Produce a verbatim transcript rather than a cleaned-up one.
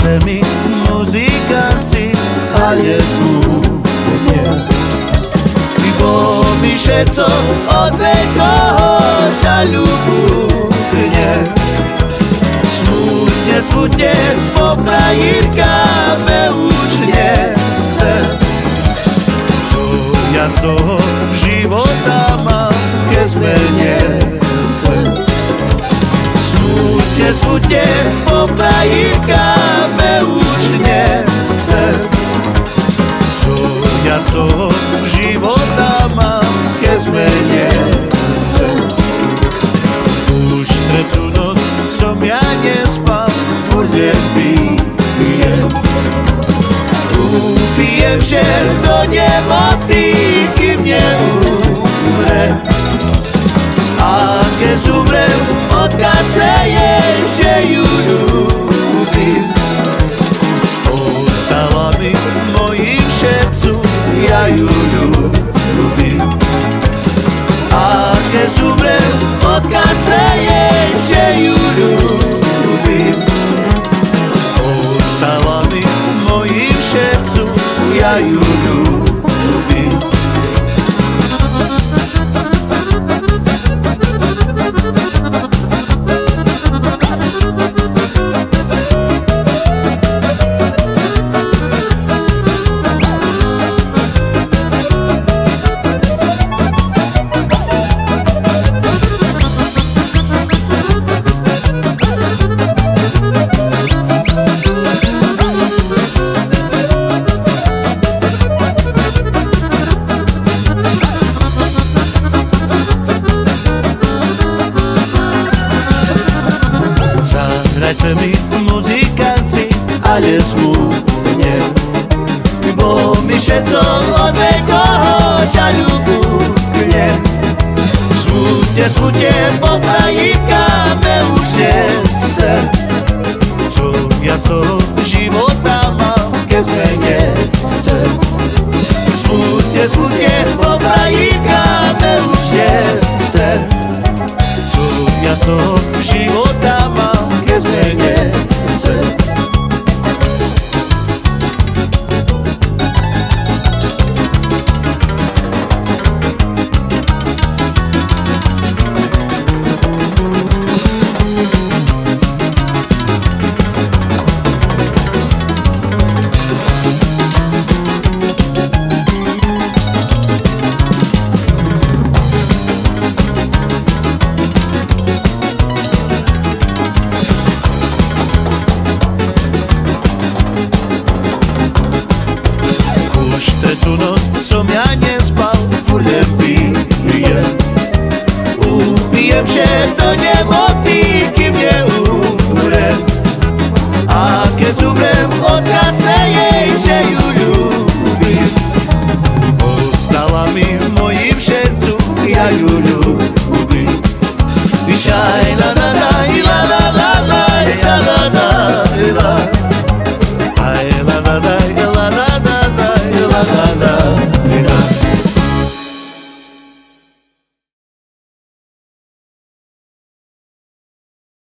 Zahrajte mi muzikanci, ale smutne. Bo mi serco od tego żalu puknie. Smutnie, smutnie, bo frajerka me ucznie se. Co ja z toho života mam, keď zmenie se. Smutnie, smutnie, bo frajerka me ucznie se. Co ja z toho života mám, keď zmenie se. Už trecu noc som ja nespal, furt len pijem. Upijem vše do nemoty, kým neumre. A keď zumrem, odkaz se je, že ju ľúbim. Ostala mi v mojim srdcu, ja ju ľúbim. A keď zumrem, odkaz se je, že ju ľúbim. Ostala mi v mojim srdcu, ja ju ľúbim. Zahrajte mi muzikanci, ale smutne. Bo mi serco od vekoho žaľu pukne. Smutne, smutne, bo frajerka me už nechce. Co ja z toho života mám, keď zmenie se. Smutne, smutne, bo frajerka me už nechce. Co ja z toho života mám, keď zmenie se. Trecu noc som ja nespal, furt len pijem. Upijem vše do nemoty, kým neumrem. A keď zumrem, odkaz se jej, že ju ľúbim. Ostala mi v mojim srdcu, ja ju ľúbim. Šaj la la la, la la la la, la la la la. Aj la la la, la la la la, la la la.